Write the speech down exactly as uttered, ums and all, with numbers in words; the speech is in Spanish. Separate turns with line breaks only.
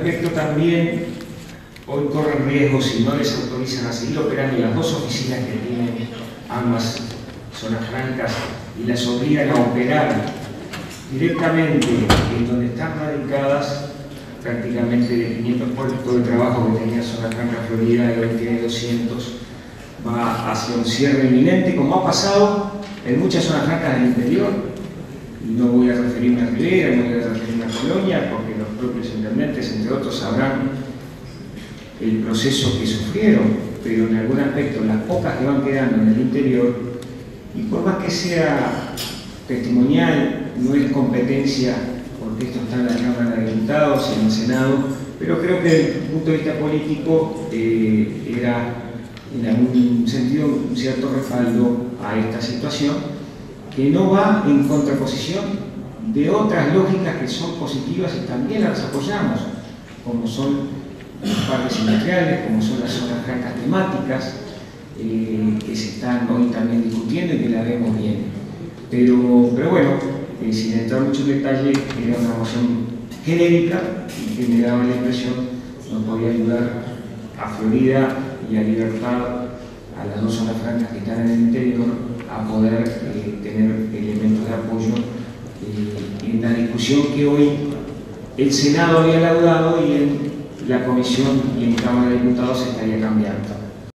respecto también, hoy corren riesgos si no les autorizan a seguir operando las dos oficinas que tienen ambas zonas francas y las obligan a operar directamente en donde están radicadas. Prácticamente de quinientos puestos de trabajo que tenía Zona Franca Florida, y hoy tiene doscientos, va hacia un cierre inminente, como ha pasado en muchas zonas francas del interior. No voy a referirme a Rivera, no voy a referirme a Colonia, porque los propios intendentes, entre otros, sabrán el proceso que sufrieron, pero en algún aspecto las pocas que van quedando en el interior, y por más que sea testimonial, no es competencia, porque esto está en la Cámara de Diputados y en el Senado, pero creo que desde el punto de vista político eh, era en algún sentido un cierto respaldo a esta situación, que no va en contraposición de otras lógicas que son positivas y también las apoyamos, como son los parques industriales, como son las zonas francas temáticas, eh, que se están hoy también discutiendo y que la vemos bien. Pero, pero bueno, eh, sin entrar mucho en detalle, era una moción genérica y que me daba la impresión nos podía ayudar a Florida y a Libertad, a las dos zonas francas que están en el interior, a poder eh, tener elementos de apoyo eh, en la discusión que hoy el Senado había laudado y en la Comisión y en Cámara de Diputados se estaría cambiando.